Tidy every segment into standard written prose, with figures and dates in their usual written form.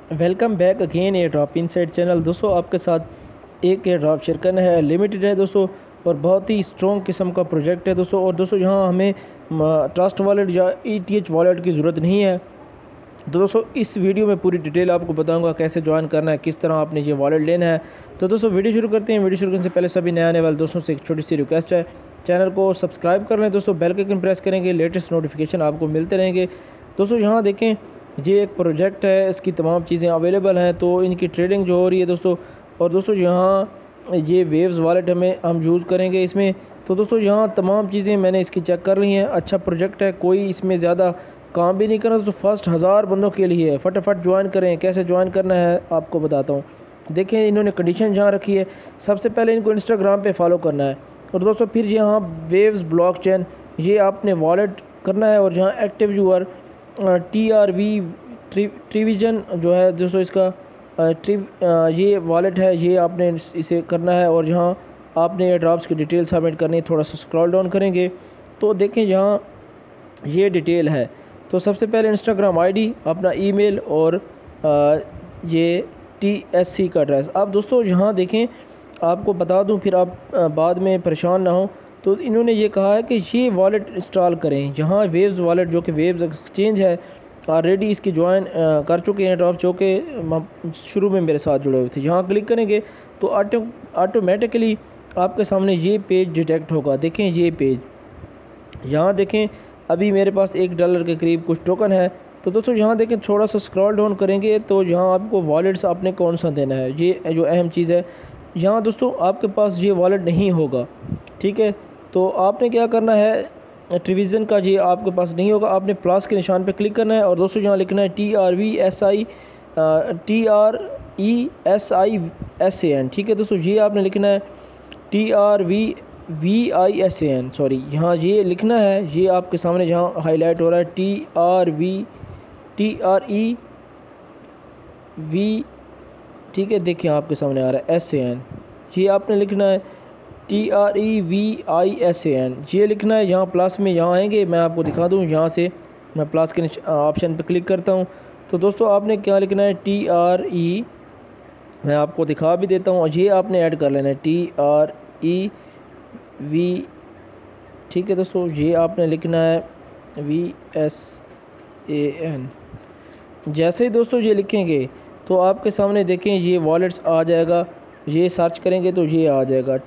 Welcome back again air drop inside channel. दोस्तों आपके साथ एक एयर ड्रॉप शेयर करना है, लिमिटेड है दोस्तों, और बहुत ही स्ट्रॉन्ग किस्म का प्रोजेक्ट है दोस्तों। और दोस्तों यहाँ हमें ट्रस्ट वॉलेट या ETH वॉलेट की ज़रूरत नहीं है। तो दोस्तों इस वीडियो में पूरी डिटेल आपको बताऊंगा कैसे ज्वाइन करना है, किस तरह आपने ये वॉलेट लेना है। तो दोस्तों वीडियो शुरू करते हैं। वीडियो शुरू करने से पहले सभी नए आने वाले दोस्तों से एक छोटी सी रिक्वेस्ट है, चैनल को सब्सक्राइब कर लें दोस्तों, बेल के आइकन प्रेस करेंगे, लेटेस्ट नोटिफिकेशन आपको मिलते रहेंगे। दोस्तों यहाँ देखें, ये एक प्रोजेक्ट है, इसकी तमाम चीज़ें अवेलेबल हैं, तो इनकी ट्रेडिंग जो हो रही है दोस्तों। और दोस्तों यहाँ ये वेव्स वॉलेट हम यूज़ करेंगे इसमें। तो दोस्तों यहाँ तमाम चीज़ें मैंने इसकी चेक कर ली हैं। अच्छा प्रोजेक्ट है, कोई इसमें ज़्यादा काम भी नहीं करना। तो फर्स्ट 1000 बंदों के लिए है, फटाफट ज्वाइन करें। कैसे ज्वाइन करना है आपको बताता हूँ। देखें इन्होंने कंडीशन जहाँ रखी है, सबसे पहले इनको इंस्टाग्राम पे फॉलो करना है। और दोस्तों फिर यहाँ वेव्स ब्लॉकचेन ये आपने वॉलेट करना है। और जहाँ एक्टिव यूआर TRV ट्रीविजन जो है दोस्तों, इसका ये वॉलेट है, ये आपने इसे करना है। और यहाँ आपने एयर ड्रॉप्स की डिटेल सबमिट करनी है। थोड़ा सा स्क्रॉल डाउन करेंगे तो देखें यहाँ ये डिटेल है। तो सबसे पहले इंस्टाग्राम ID, अपना ईमेल और ये TSC का एड्रेस। अब दोस्तों यहाँ देखें, आपको बता दूँ फिर आप बाद में परेशान ना हो। तो इन्होंने ये कहा है कि ये वॉलेट इंस्टॉल करें। यहाँ वेव्स वॉलेट जो कि वेव्स एक्सचेंज है, ऑलरेडी इसकी ज्वाइन कर चुके हैं ड्रॉप, जो कि शुरू में मेरे साथ जुड़े हुए थे। यहाँ क्लिक करेंगे तो ऑटोमेटिकली आपके सामने ये पेज डिटेक्ट होगा। देखें ये पेज, यहाँ देखें अभी मेरे पास $1 के करीब कुछ टोकन है। तो दोस्तों यहाँ देखें, थोड़ा सा स्क्रॉल डाउन करेंगे तो यहाँ आपको वॉलेट्स आपने कौन सा देना है, ये जो अहम चीज़ है। यहाँ दोस्तों आपके पास ये वॉलेट नहीं होगा, ठीक है। तो आपने क्या करना है, ट्रीविजन का ये आपके पास नहीं होगा, आपने प्लस के निशान पे क्लिक करना है। और दोस्तों यहाँ लिखना है TREVISAN, ठीक है दोस्तों, ये आपने लिखना है TREVISAN, सॉरी, यहाँ ये लिखना है। ये आपके सामने जहाँ हाईलाइट हो रहा है TREV, ठीक है, देखिए आपके सामने आ रहा है SAN, ये आपने लिखना है TREVISAN, ये लिखना है। यहाँ प्लस में यहाँ आएंगे, मैं आपको दिखा दूँ। यहाँ से मैं प्लस के ऑप्शन पे क्लिक करता हूँ। तो दोस्तों आपने क्या लिखना है, TRE, मैं आपको दिखा भी देता हूँ। ये आपने ऐड कर लेना है TREV, ठीक है दोस्तों, ये आपने लिखना है VSAN। जैसे ही दोस्तों ये लिखेंगे तो आपके सामने देखें ये वॉलेट्स आ जाएगा। ये सर्च करेंगे तो ये आ जाएगा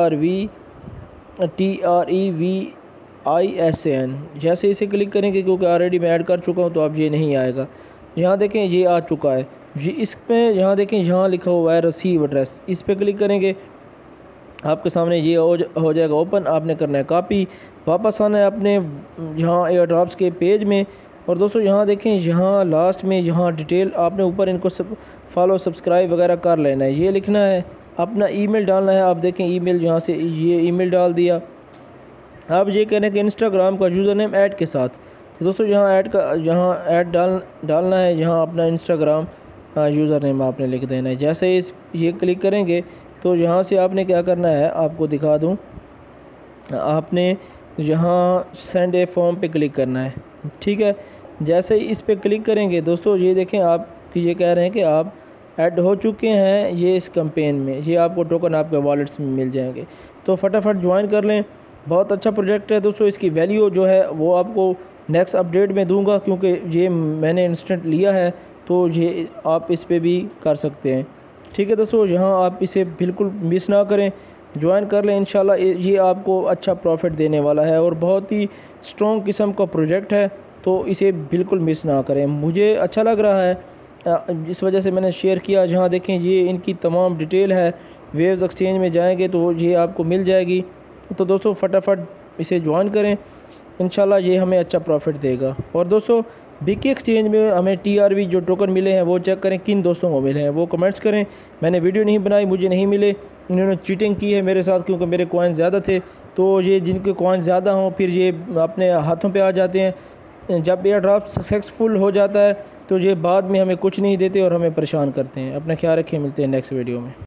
TREVISAN। जैसे इसे क्लिक करेंगे, क्योंकि ऑलरेडी मैं ऐड कर चुका हूँ, तो अब ये नहीं आएगा। यहाँ देखें ये आ चुका है। ये इसमें यहाँ देखें, यहाँ लिखा हुआ है रिसीव एड्रेस, इस पर क्लिक करेंगे, आपके सामने ये हो जाएगा ओपन। आपने करना है कॉपी, वापस आना है अपने यहाँ एयर ड्रॉप्स के पेज में। और दोस्तों यहाँ देखें, यहाँ लास्ट में यहाँ डिटेल आपने ऊपर इनको सब फॉलो सब्सक्राइब वगैरह कर लेना है। ये लिखना है, अपना ईमेल डालना है। आप देखें ईमेल, यहाँ से ये ईमेल डाल दिया। अब ये कहना है कि इंस्टाग्राम का यूज़र नेम ऐड के साथ। तो दोस्तों यहाँ ऐड डालना है। यहाँ अपना इंस्टाग्राम यूज़र नेम आपने लिख देना है। जैसे ये क्लिक करेंगे तो यहाँ से आपने क्या करना है, आपको दिखा दूँ, आपने यहाँ सेंड ए फॉर्म पे क्लिक करना है, ठीक है। जैसे ही इस पे क्लिक करेंगे दोस्तों, ये देखें आप ये कह रहे हैं कि आप ऐड हो चुके हैं ये इस कैंपेन में। ये आपको टोकन आपके वॉलेट्स में मिल जाएंगे। तो फटाफट ज्वाइन कर लें, बहुत अच्छा प्रोजेक्ट है दोस्तों। इसकी वैल्यू जो है वो आपको नेक्स्ट अपडेट में दूंगा, क्योंकि ये मैंने इंस्टेंट लिया है, तो ये आप इस पे भी कर सकते हैं, ठीक है दोस्तों। यहाँ आप इसे बिल्कुल मिस ना करें, ज्वाइन कर लें। इंशाल्लाह ये आपको अच्छा प्रॉफिट देने वाला है और बहुत ही स्ट्रॉन्ग किस्म का प्रोजेक्ट है, तो इसे बिल्कुल मिस ना करें। मुझे अच्छा लग रहा है, इस वजह से मैंने शेयर किया। जहाँ देखें ये इनकी तमाम डिटेल है, वेव्स एक्सचेंज में जाएंगे तो ये आपको मिल जाएगी। तो दोस्तों फटाफट इसे ज्वाइन करें, इंशाल्लाह ये हमें अच्छा प्रॉफिट देगा। और दोस्तों BK एक्सचेंज में हमें TRV जो टोकन मिले हैं वो चेक करें, किन दोस्तों को मिले हैं वो कमेंट्स करें। मैंने वीडियो नहीं बनाई, मुझे नहीं मिले, इन्होंने चीटिंग की है मेरे साथ, क्योंकि मेरे कॉइन ज़्यादा थे। तो ये जिनके कॉइन ज़्यादा हों फिर ये अपने हाथों पे आ जाते हैं। जब एयर ड्रॉप सक्सेसफुल हो जाता है तो ये बाद में हमें कुछ नहीं देते और हमें परेशान करते हैं। अपना ख्याल रखें, मिलते हैं नेक्स्ट वीडियो में।